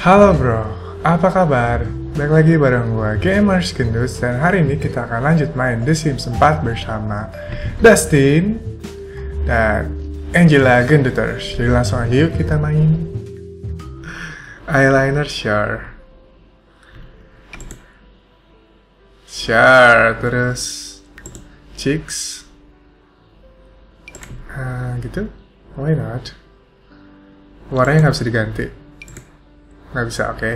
Halo bro, apa kabar? Balik lagi bareng gue Gamers Gendus dan hari ini kita akan lanjut main The Sims 4 bersama Dustin dan Angela Genduters. Jadi langsung aja yuk kita main. Eyeliner sure, terus cheeks, gitu. Why not? Warnanya nggak bisa diganti. Nggak bisa, oke.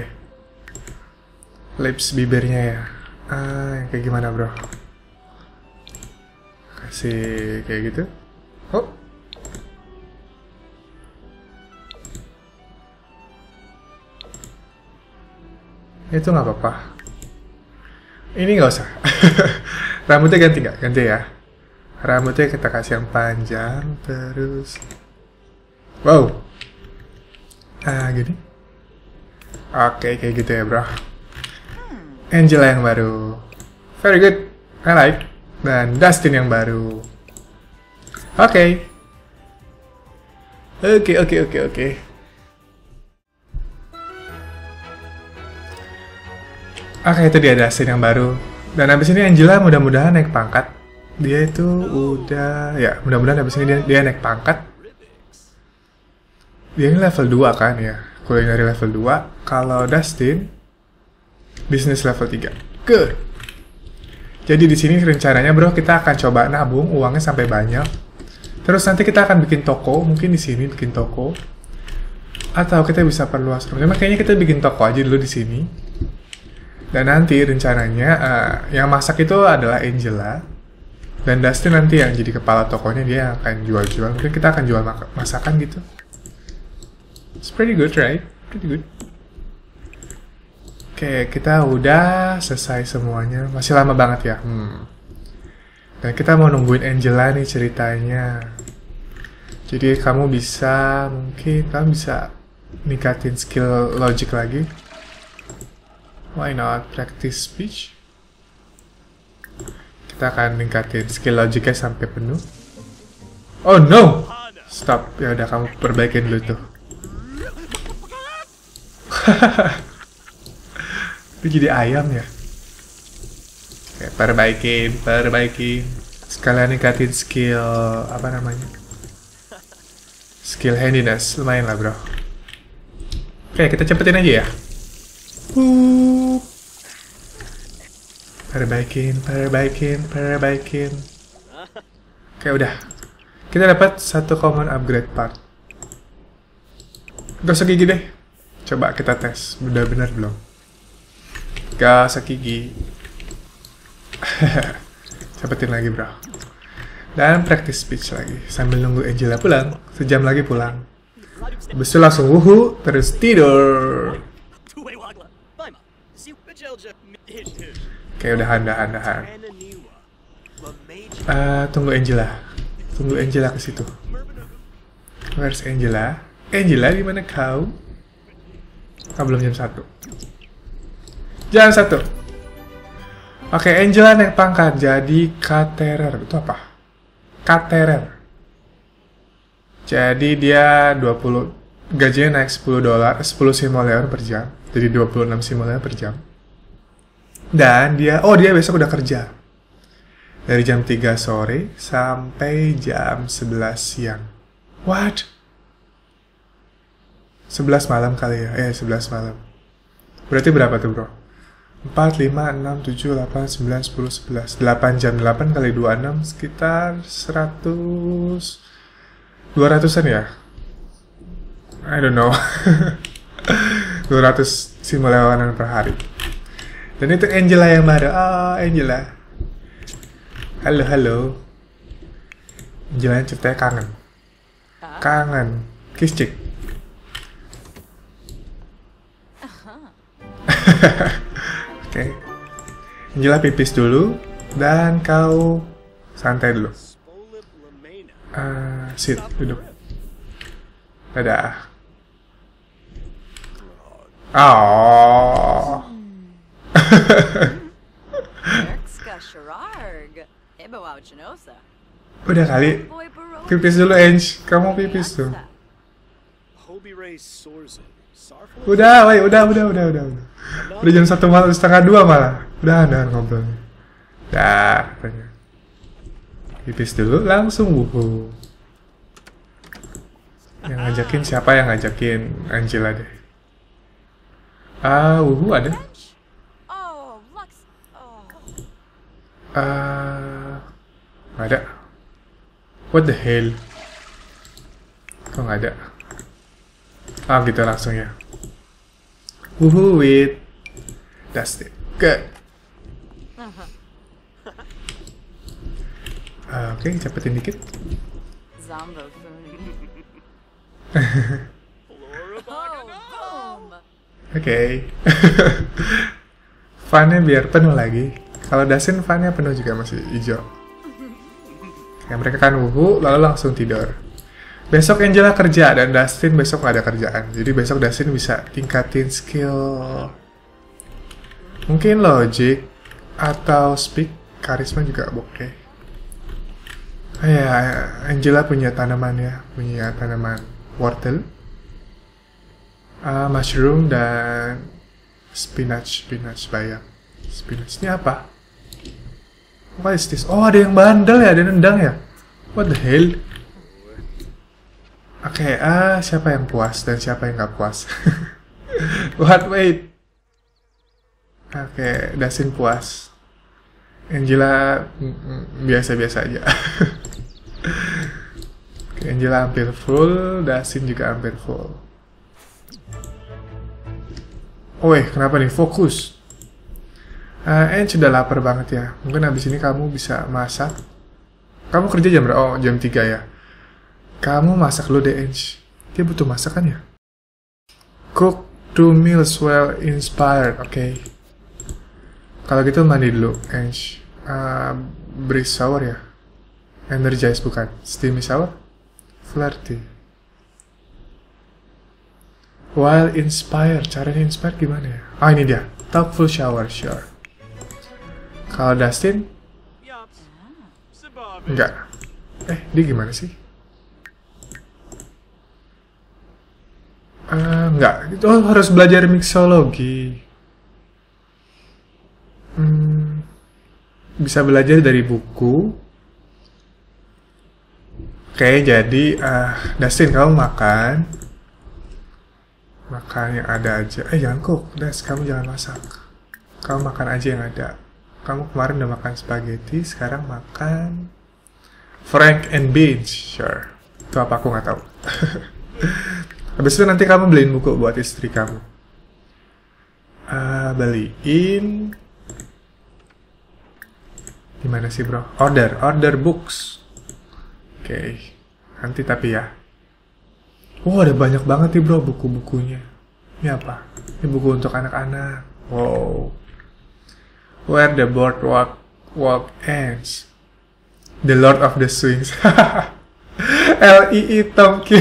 Lips, bibirnya ya. Yang kayak gimana bro? Kasih kayak gitu. Oh. Itu nggak apa-apa. Ini nggak usah. Rambutnya ganti nggak? Ganti ya. Rambutnya kita kasih yang panjang, terus. Wow. Gini. Oke, kayak gitu ya bro. Angela yang baru. Very good. I like. Dan Dustin yang baru. Oke. Oke. Oke, itu dia Dustin yang baru. Dan habis ini Angela mudah-mudahan naik pangkat. Dia itu udah, ya mudah-mudahan habis ini dia naik pangkat. Dia ini level 2 kan ya. Kulineri level 2. Kalau Dustin bisnis level 3. Good. Jadi di sini rencananya bro kita akan coba nabung uangnya sampai banyak. Terus nanti kita akan bikin toko, mungkin di sini bikin toko. Atau kita bisa perluas rumahnya. Makanya kita bikin toko aja dulu di sini. Dan nanti rencananya yang masak itu adalah Angela. Dan Dustin nanti yang jadi kepala tokonya, dia yang akan jual-jual. Mungkin kita akan jual masakan gitu. It's pretty good, right? Pretty good. Oke, kita udah selesai semuanya. Masih lama banget ya. Dan kita mau nungguin Angela nih ceritanya. Jadi mungkin kamu bisa ningkatin skill logic lagi. Why not practice speech? Kita akan ningkatin skill logicnya sampai penuh. Oh no! Stop. Ya udah, kamu perbaikin dulu tuh. Itu jadi ayam ya. Oke, perbaikin. Sekalian ningkatin skill apa namanya? Skill handiness, lumayan lah bro. Oke, kita cepetin aja ya. Perbaikin. Oke, udah. Kita dapat satu common upgrade part. Gak usah gigi deh. Coba kita tes, udah benar belum? Gak usah gigi. Cepetin lagi bro. Dan practice speech lagi sambil nunggu Angela pulang. Sejam lagi pulang. Habis itu langsung wuhu, terus tidur. Oke, udahan. Tunggu Angela ke situ. Where's Angela? Angela, di mana kau? Belum jam 1. Jam 1. Oke, Angela naik pangkat jadi caterer. Itu apa? Caterer. Jadi dia 20, gajinya naik $10, 10 simoleon per jam. Jadi 26 simoleon per jam. Dan dia besok udah kerja. Dari jam 3 sore sampai jam 11 siang. What? 11 malam kali ya, 11 malam. Berarti berapa tuh bro? 4, 5, 6, 7, 8, 9, 10, 11 8 jam, 8 kali 26 sekitar 200-an ya? I don't know. 200 simoleonan per hari. Dan itu Angela yang baru. Angela. Halo. Angela ceritanya kangen. Kiss chick. Oke. Angela pipis dulu dan kau santai dulu. Sit, duduk. Dadah. Oh. Udah kali. Pipis dulu, Ange. Kamu pipis tuh. Udah, woi, udah. Udah jam 1:30 malah. Udah ngobrolnya. Dah, katanya. Pipis dulu, langsung wuhu. Yang ngajakin siapa yang ngajakin? Angela deh. Wuhu ada. Nggak ada. What the hell? Kok nggak ada? Gitu langsung ya. Wuhu with Dustin. Good. Oke, cepetin dikit. Oke. Funnya biar penuh lagi. Kalau Dustin funnya penuh juga masih hijau. Kayak mereka kan wuhu lalu langsung tidur. Besok Angela kerja dan Dustin besok nggak ada kerjaan. Jadi besok Dustin bisa tingkatin skill mungkin logic atau speak, karisma juga oke. Ya, Angela punya tanaman ya, punya tanaman wortel, mushroom dan spinach bayam. Spinach ini apa? What is this? Oh, ada yang bandel ya, ada yang nendang ya. What the hell? Oke, siapa yang puas dan siapa yang nggak puas? Wait. Oke, Dustin puas. Angela biasa-biasa aja. Angela hampir full, Dustin juga hampir full. Kenapa nih? Fokus. Ange udah lapar banget ya. Mungkin abis ini kamu bisa masak. Kamu kerja jam berapa? Jam 3 ya. Kamu masak dulu deh, Ange. Dia butuh masakan ya. Cook 2 meals well inspired. Oke. Kalau gitu mandi dulu, Ange. Breeze shower ya. Energize bukan. Steamy shower. Flirty. While inspired. Caranya inspired gimana ya? Ini dia. Thoughtful shower, sure. Kalau Dustin? Enggak. Dia gimana sih? Enggak. Harus belajar mixologi. Bisa belajar dari buku. Oke, jadi Dustin, kamu makan. Makan yang ada aja. Jangan cook, kamu jangan masak. Kamu makan aja yang ada. Kamu kemarin udah makan spaghetti, sekarang makan Frank and beans, sure. Itu apa aku nggak tahu. Habis itu nanti kamu beliin buku buat istri kamu. Beliin. Gimana sih bro? Order books. Oke. Nanti tapi ya. Ada banyak banget nih bro buku-bukunya. Ini apa? Ini buku untuk anak-anak. Wow. Where the boardwalk ends. The Lord of the Swings. L.E.E. Tolkien.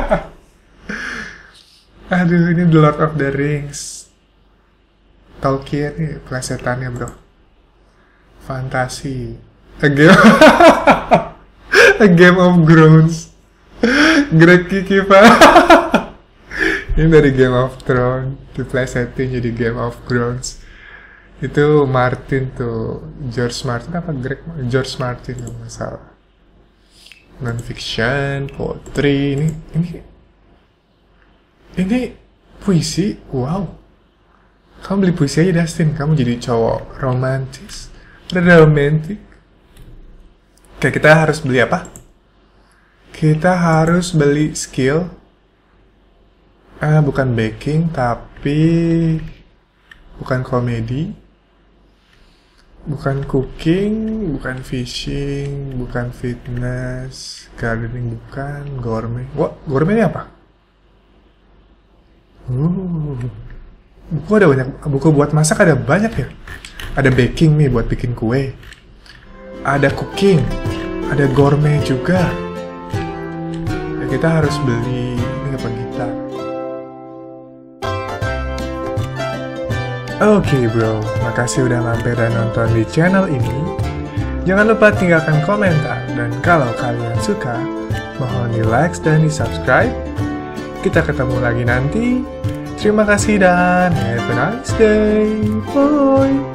Aduh, ini The Lord of the Rings. Tolkien nih, plesetannya bro. Fantasi. A Game of Thrones. Greg Kikipa. Ini dari Game of Thrones. Diplesetin jadi Game of Thrones. Itu Martin tuh. George Martin apa Greg? George Martin kalau nggak salah. Non-fiction, poetry. Ini puisi. Wow. Kamu beli puisi aja Dustin. Kamu jadi cowok romantis. Romantic. Oke, kita harus beli apa? Kita harus beli skill. Bukan baking, tapi bukan komedi. Bukan cooking, bukan fishing, bukan fitness, gardening bukan, gourmet. Gourmet ini apa? Buku ada banyak, buku buat masak ada banyak ya. Ada baking nih buat bikin kue. Ada cooking, ada gourmet juga. Ya, kita harus beli ini apa gitar. Oke bro, makasih udah mampir dan nonton di channel ini. Jangan lupa tinggalkan komentar, dan kalau kalian suka, mohon di like dan di subscribe. Kita ketemu lagi nanti. Terima kasih dan have a nice day. Bye.